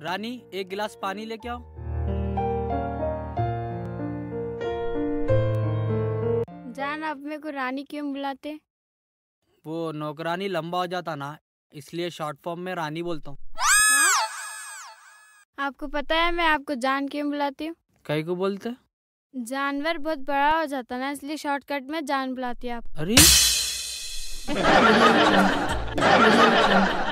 रानी, एक गिलास पानी लेके आओ। जान, आप मेरे को रानी क्यों बुलाते? वो नौकरानी लंबा हो जाता ना, इसलिए शॉर्ट फॉर्म में रानी बोलता हूँ। हाँ? आपको पता है मैं आपको जान क्यों बुलाती हूँ? कहीं को बोलते? जानवर बहुत बड़ा हो जाता ना, इसलिए शॉर्टकट में जान बुलाती है आप। अरे